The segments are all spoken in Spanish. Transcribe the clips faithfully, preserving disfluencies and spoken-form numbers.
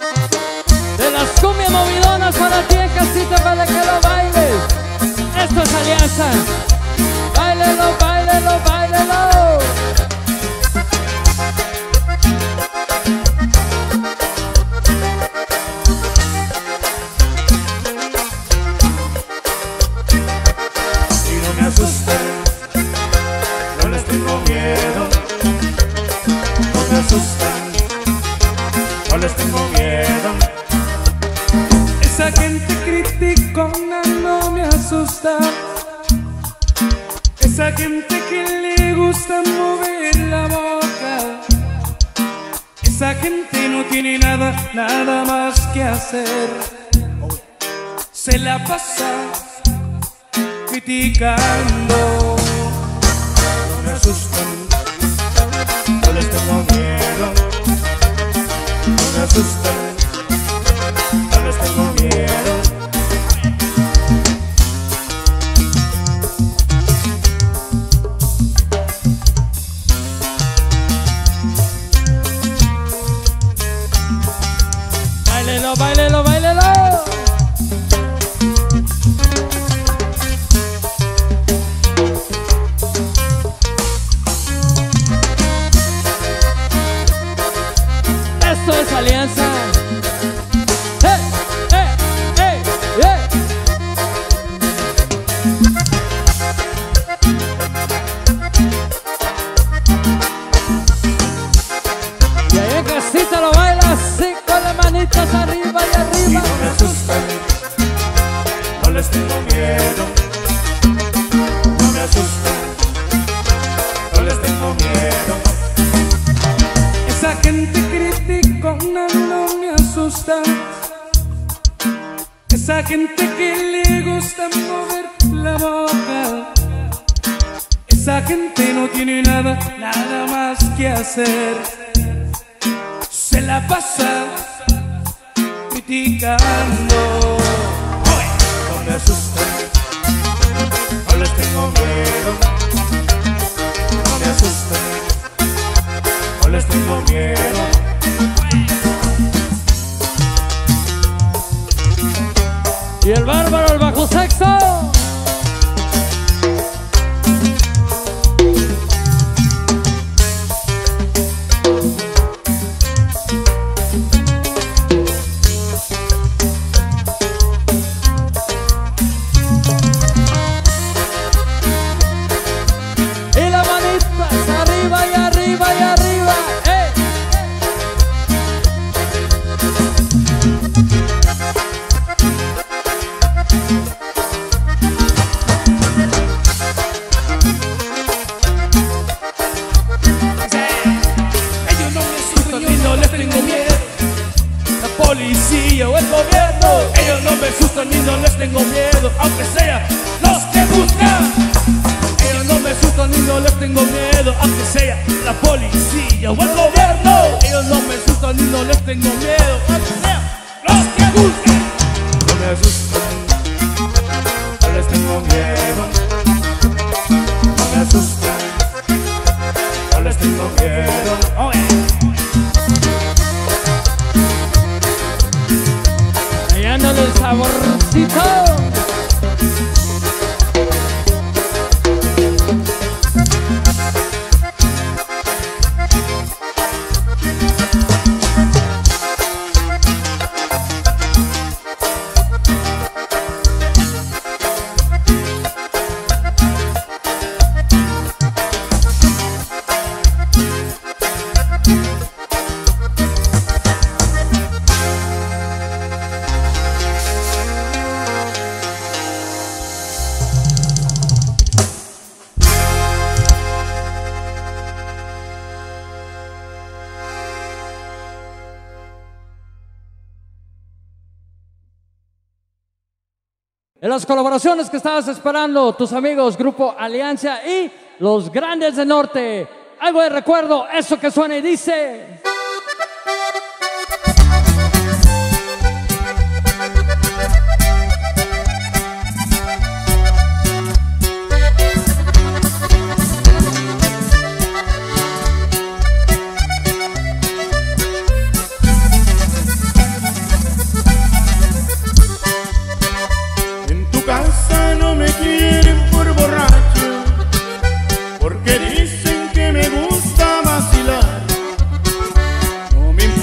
De las cumbias movidonas para ti en casita para que lo bailes. Esto es Alianza. Báilelo, báilelo, báilelo. Y no me asustan, no les tengo miedo. No me asustan, no les tengo miedo. Esa gente criticona no me asusta. Esa gente que le gusta mover la boca. Esa gente no tiene nada, nada más que hacer. Se la pasa criticando. No me asustan, no les tengo miedo. No me asustan, no les tengo miedo. Báilelo, báilelo, báilelo. Esto es Alianza. ¡Hey! ¡Hey! ¡Hey! ¡Hey! Y ahí en casita lo bailas así con las manitas arriba y Y arriba. no me asustan, no les tengo miedo. No me asustan, no les tengo miedo. Esa gente criticona no me asusta. Esa gente que le gusta mover la boca. Esa gente no tiene nada, nada más que hacer. Se la pasa criticando. No me asustan, no les tengo miedo. No me asustan, no les tengo miedo. Y el bárbaro, el bajo sexo. Y las manitas arriba y arriba y arriba. ¡Ey! Ellos no me asustan y no les tengo miedo. La policía o el gobierno. Ellos no me asustan y no les tengo miedo. Aunque sea los que buscan. Ellos no me asustan y no les tengo miedo. Aunque sea la policía o el gobierno. Ellos no me asustan y no les tengo miedo. Aunque sea los que buscan. No me asustan, no les tengo miedo. No me asustan, no les tengo miedo. Oh, yeah. Hallándole el saborcito. En las colaboraciones que estabas esperando, tus amigos Grupo Alianza y los Grandes del Norte. Algo de recuerdo, eso que suena y dice.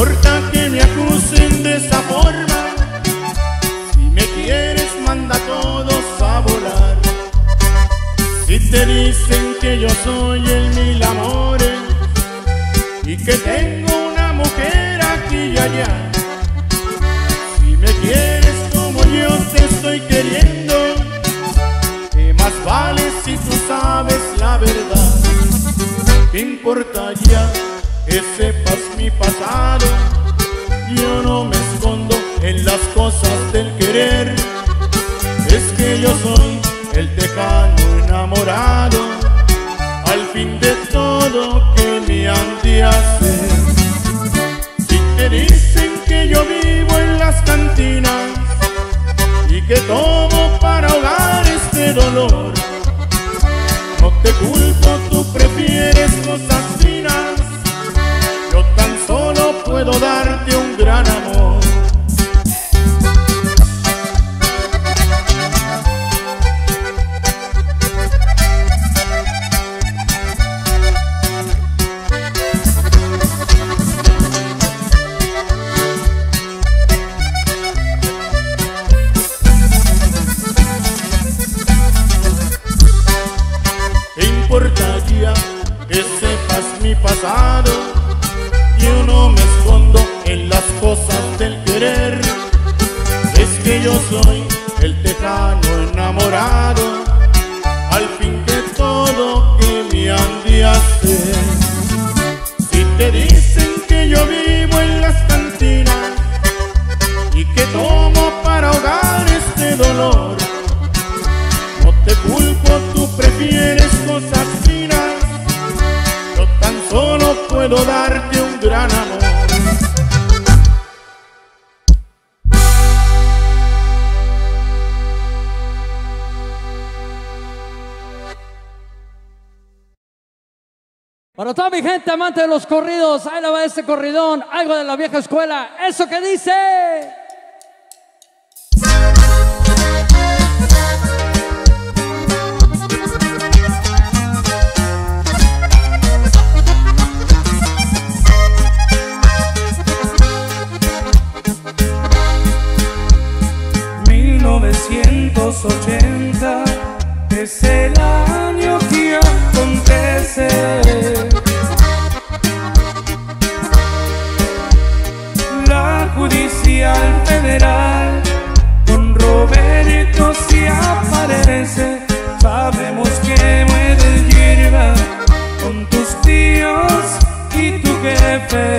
importa que me acusen de esa forma. Si me quieres, manda a todos a volar. Si te dicen que yo soy el mil amores y que tengo una mujer aquí y allá, si me quieres como yo te estoy queriendo, ¿qué más vale si tú sabes la verdad? ¿Qué importa ya que sepas mi pasado? Yo no me escondo en las cosas del querer. Es que yo soy el tejano enamorado, al fin de todo que me han de hacer. Si te dicen que yo vivo en las cantinas y que tomo para ahogar este dolor, no te culpo, tú prefieres cosas finas. Yo tan solo puedo darte un gran amor. Importaría que sepas mi pasado, yo no me escondo en las cosas del querer. Es que yo soy el tejano enamorado, al fin de todo que me han de hacer. Si te dicen que yo vivo en las cantinas y que tomo para ahogar este dolor, no te culpo, tú prefieres cosas finas. Yo tan solo puedo darte un gran amor. Para toda mi gente amante de los corridos, ahí le va este corridón, algo de la vieja escuela. Eso que dice... mil novecientos ochenta es el año que acontece. La Judicial Federal con Roberto se aparece. Sabemos que mueves hierba con tus tíos y tu jefe.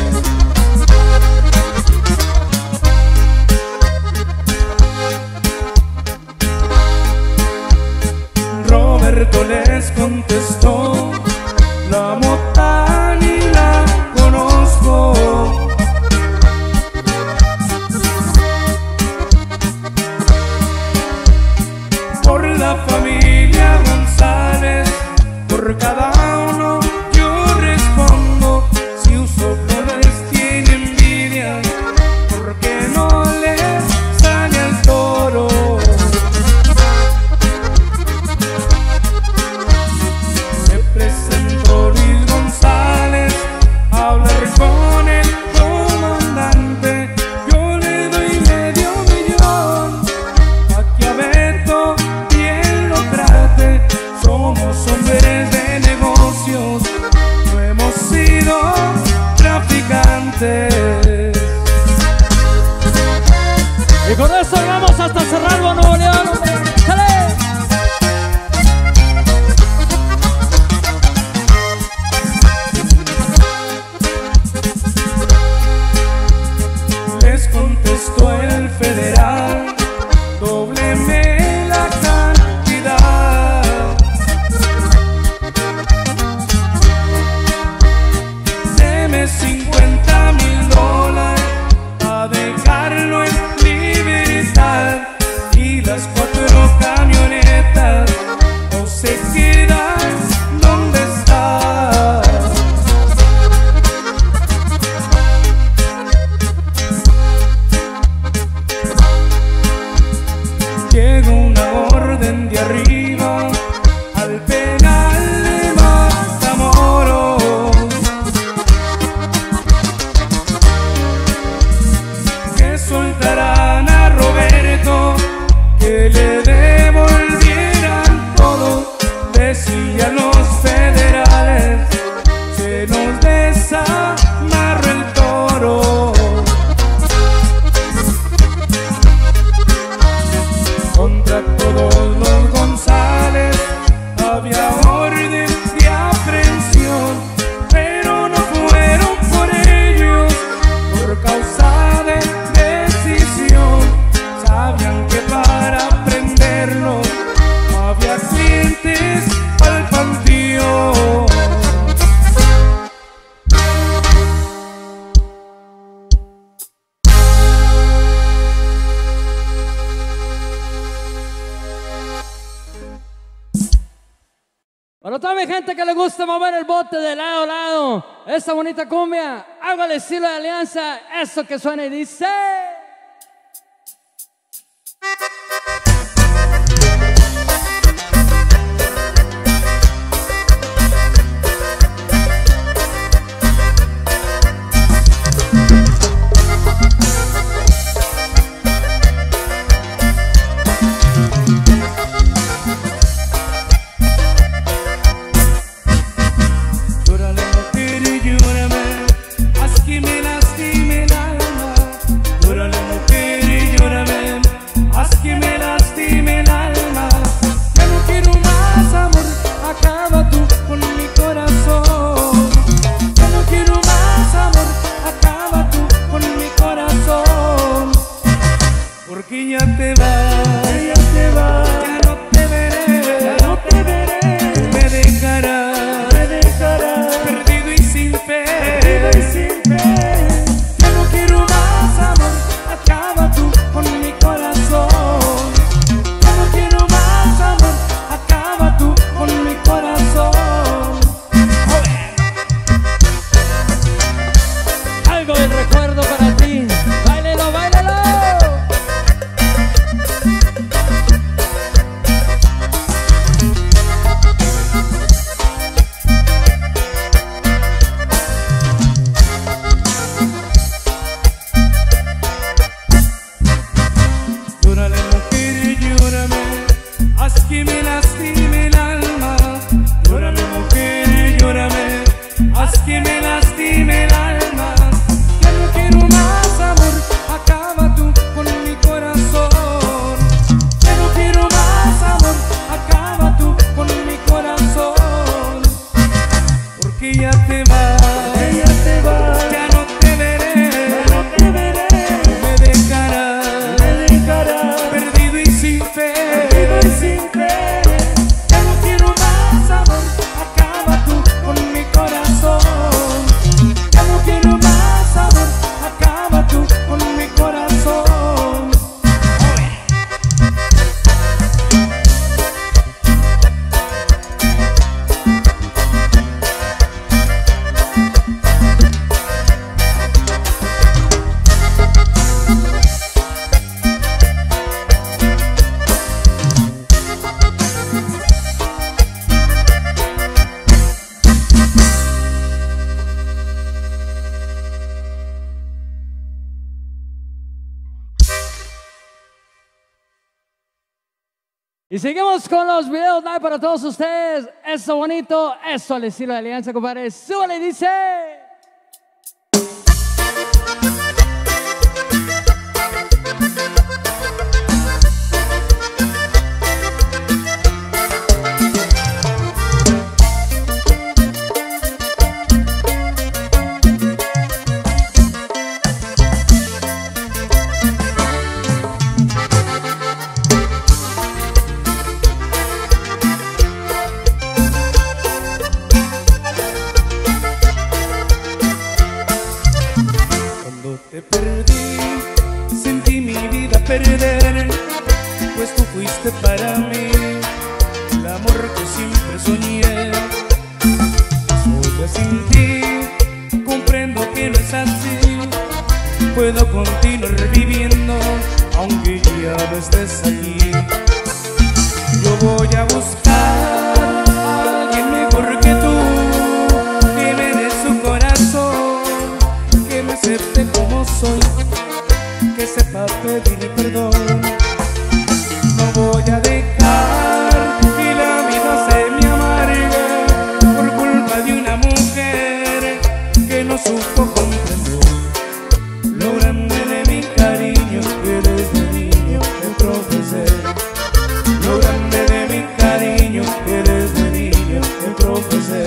Roberto les contestó: la mota ni la conozco. Por la familia González, por cada uno yo respondo. Si uso flores tiene envidia, porque no les sale el toro. Presentó Luis González a hablar con el comandante. Yo le doy medio millón a que a Beto bien lo trate. Somos hombres de negocios, no hemos sido traficantes. Y con esto vamos hasta Cerralbo, Nuevo León. ¡Sale! Les contestó el federal: dóbleme la cantidad. Deme cincuenta mil dólares. que le devolvieran todo, decían los federales. Se nos desamarró el toro. Contra todos los González había orden de aprehensión, pero no fueron por ellos, por causa de decisión. Sabían que para prenderlo había clientes al panteón. Para toda mi gente que le gusta mover el bote de lado a lado, esta bonita cumbia, algo al estilo de Alianza, eso que suena y dice... Y seguimos con los videos live para todos ustedes. Eso bonito, eso al estilo de Alianza, compadre. Súbale, dice. Te perdí, sentí mi vida perder, pues tú fuiste para mí el amor que siempre soñé. Solo sin ti comprendo que no es así, puedo continuar viviendo aunque ya no estés aquí. Yo voy a buscar a alguien mejor que tú, que me dé su corazón, que me acepte como soy, que sepa pedir perdón. No voy a dejar que la vida se me amargue por culpa de una mujer que no supo comprender lo grande de mi cariño que desde niño te profesé. Lo grande de mi cariño que desde niño te profesé.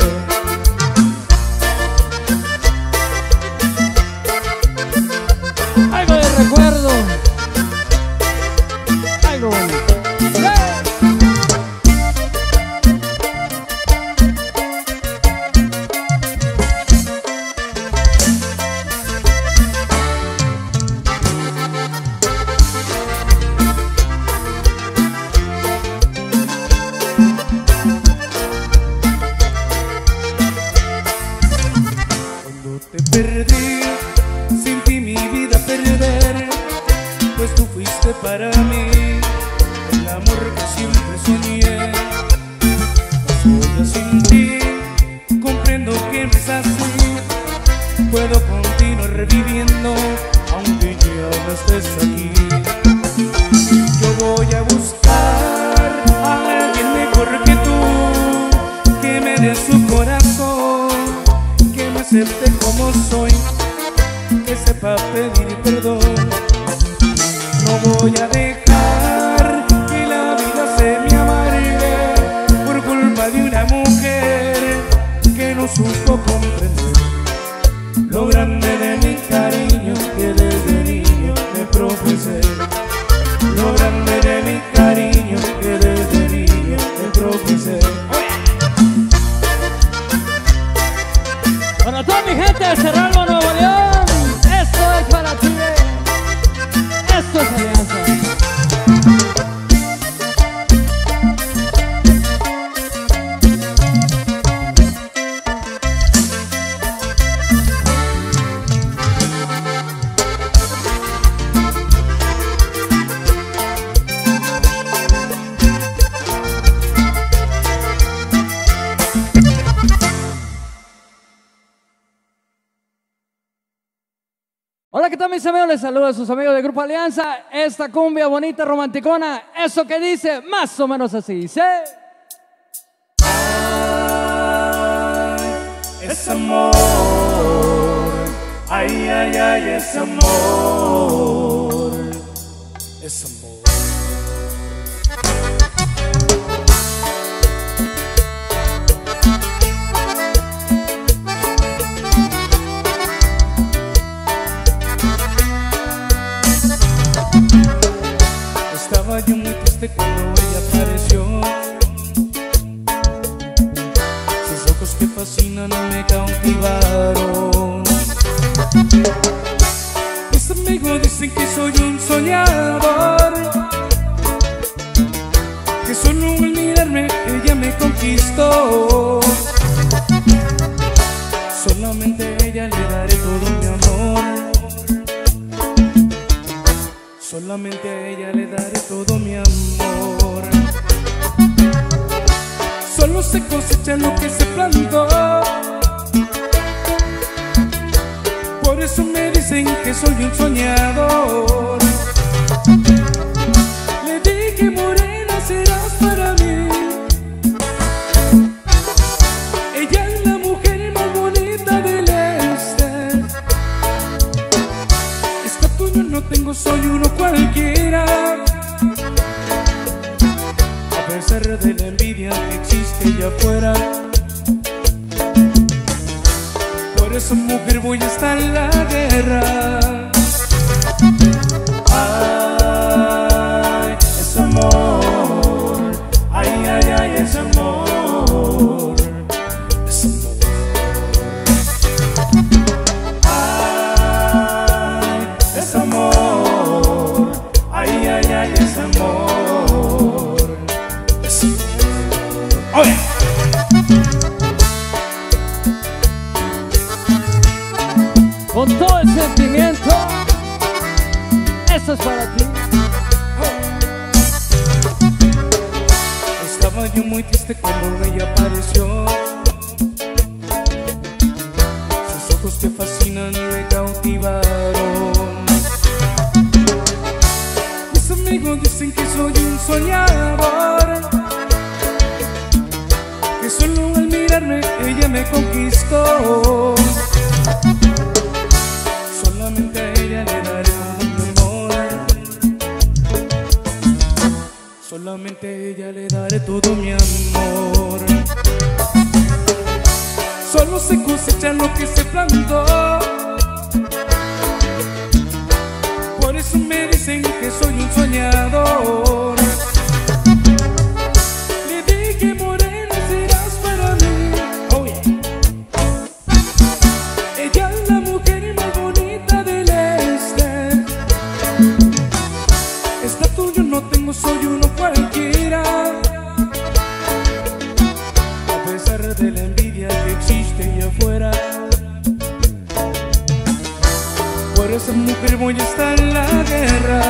Algo de recuerdo, algo bonito. Cuando te perdí, sentí mi vida perder, pues tú fuiste para mí el amor que siempre soñé. Soy sin ti, comprendo que no es así. Puedo continuar reviviendo aunque ya no estés aquí. Yo voy a buscar a alguien mejor que tú, que me dé su corazón, que me acepte como soy, que sepa pedir perdón. No voy a dejar que la vida se me amargue por culpa de una mujer que no supo comprender lo grande de mi cariño que desde niño me profesé. Lo grande de mi cariño que desde niño me profesé. Para toda mi gente de Cerralbo, Nuevo León, esto es para ti. Esto es Alianza. Hola, ¿qué tal mis amigos? Les saludo a sus amigos del Grupo Alianza. Esta cumbia bonita, romanticona, eso que dice más o menos así, dice. Ay, es amor, ay, ay, ay, es amor, es amor. Estaba yo muy triste cuando ella apareció. Sus ojos que fascinan me cautivaron. Mis amigos dicen que soy un soñador, que solo al mirarme ella me conquistó. Solamente a ella le daré todo mi amor. Solamente a ella le daré todo mi amor. Solo se cosecha lo que se plantó. Por eso me dicen que soy un soñador. Le dije, morena, serás para mí. Ella es la mujer más bonita del este. Estatus yo no tengo, soy uno cualquiera. A pesar de la envidia que existe allá afuera, por eso mujer voy a estar en la guerra. Ay, es amor, ay, ay, ay, es amor, es amor. Ay, es amor, ay, ay, ay, es amor, es amor. Oye. Con todo el sentimiento, esto es para ti. Estaba yo muy triste cuando ella apareció. Sus ojos que fascinan me cautivaron. Mis amigos dicen que soy un soñador, que solo al mirarme ella me conquistó. Solamente a ella le daré todo mi amor, solamente a ella le daré todo mi amor. Solo se cosecha lo que se plantó, por eso me dicen que soy un soñador. Le dije, morena, serás para mí. Oh, yeah. Ella es la mujer más bonita del este. Estatus yo no tengo, soy uno cualquiera. A pesar de la envidia que existe allá afuera, por esa mujer voy a estar en la guerra.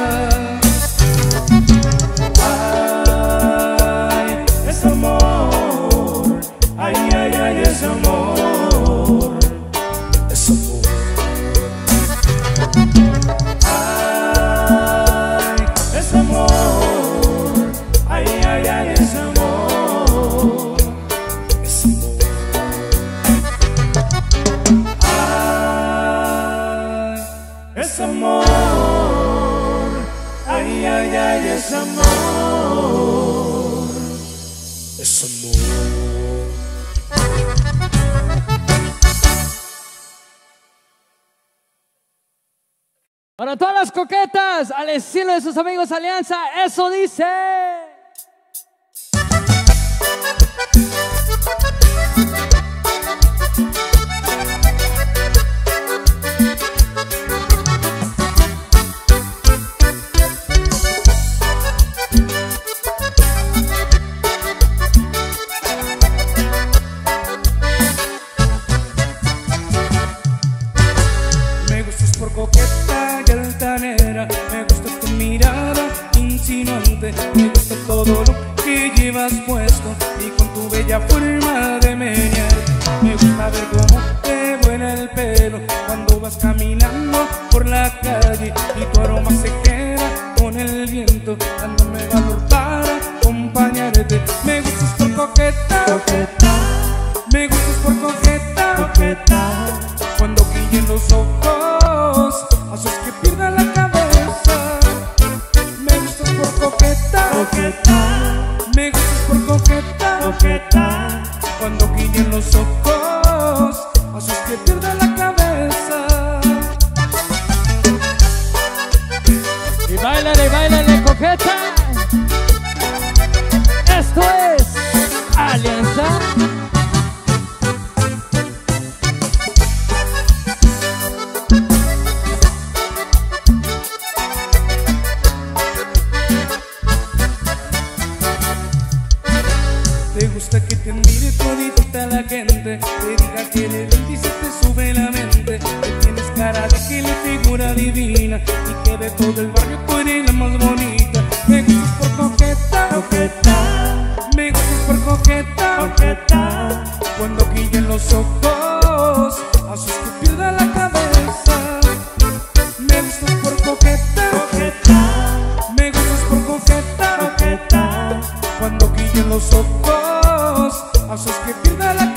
Ay, es amor. Ay, ay, ay, es amor. Es amor. Ay, es amor. Ay, ay, ay, es amor. Es amor. Es amor, ay, ay, ay, es amor, es amor. Para todas las coquetas, al estilo de sus amigos Alianza, eso dice. Coqueta y altanera, me gusta tu mirada insinuante, me gusta todo lo que llevas puesto y con tu bella forma de menear. Me gusta ver cómo te vuela el pelo cuando vas caminando por la calle y tu aroma se queda con el viento, dándome valor para acompañarte. Me gustas por coqueta, coqueta. Me gustas por coqueta, coqueta. Cuando brillen los ojos, haces que pierda la cabeza. Me gustas por coqueta, coqueta. Me gustas por coqueta, coqueta. Cuando brillen los ojos, haces que pierda la cabeza. Y bailale, bailale, coqueta. Esto es Alianza. Te gusta que te admire todita la gente, te diga que le ven y se te sube la mente, que tienes cara de que le figura divina y que de todo el barrio tú eres la más bonita. Me gustas por coqueta, coqueta. Me gustas por coqueta, coqueta. Cuando brillan los ojos, haces que pierda la cabeza. Me gustas por coqueta, coqueta. Me gustas por coqueta, coqueta. Cuando brillan los ojos, haces que pierda la cabeza.